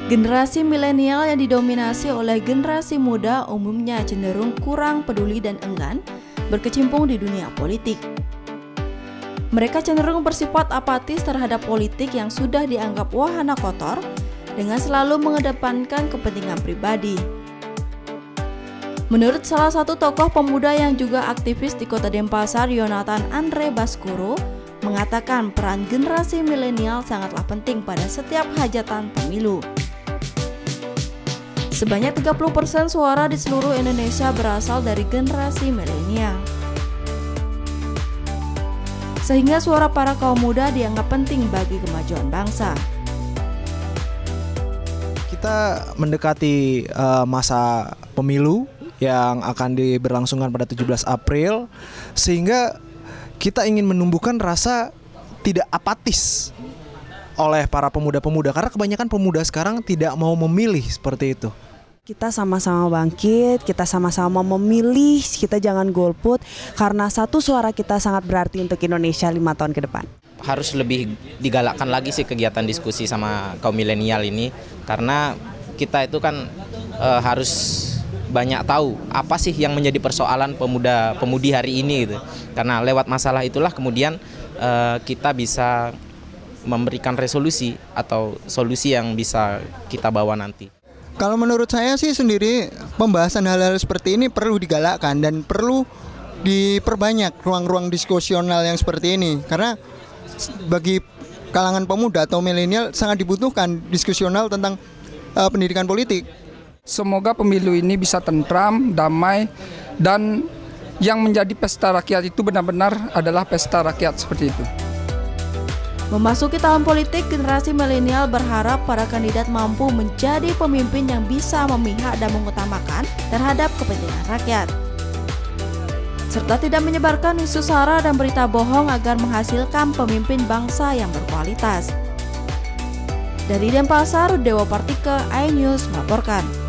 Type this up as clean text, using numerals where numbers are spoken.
Generasi milenial yang didominasi oleh generasi muda umumnya cenderung kurang peduli dan enggan berkecimpung di dunia politik. Mereka cenderung bersifat apatis terhadap politik yang sudah dianggap wahana kotor dengan selalu mengedepankan kepentingan pribadi. Menurut salah satu tokoh pemuda yang juga aktivis di Kota Denpasar, Yonatan Andre Baskoro, mengatakan peran generasi milenial sangatlah penting pada setiap hajatan pemilu. Sebanyak 30% suara di seluruh Indonesia berasal dari generasi milenial. Sehingga suara para kaum muda dianggap penting bagi kemajuan bangsa. Kita mendekati masa pemilu yang akan diberlangsungkan pada 17 April, sehingga kita ingin menumbuhkan rasa tidak apatis oleh para pemuda-pemuda, karena kebanyakan pemuda sekarang tidak mau memilih seperti itu. Kita sama-sama bangkit, kita sama-sama memilih, kita jangan golput, karena satu suara kita sangat berarti untuk Indonesia 5 tahun ke depan. Harus lebih digalakkan lagi sih kegiatan diskusi sama kaum milenial ini, karena kita itu kan harus banyak tahu apa sih yang menjadi persoalan pemuda-pemudi hari ini gitu. Karena lewat masalah itulah kemudian kita bisa memberikan resolusi atau solusi yang bisa kita bawa nanti. Kalau menurut saya sih sendiri, pembahasan hal-hal seperti ini perlu digalakkan dan perlu diperbanyak ruang-ruang diskusional yang seperti ini. Karena bagi kalangan pemuda atau milenial sangat dibutuhkan diskusional tentang pendidikan politik. Semoga pemilu ini bisa tentram, damai, dan yang menjadi pesta rakyat itu benar-benar adalah pesta rakyat seperti itu. Memasuki tahun politik, generasi milenial berharap para kandidat mampu menjadi pemimpin yang bisa memihak dan mengutamakan terhadap kepentingan rakyat, serta tidak menyebarkan isu sara dan berita bohong agar menghasilkan pemimpin bangsa yang berkualitas. Dari Denpasar, Dewa Partike, iNews melaporkan.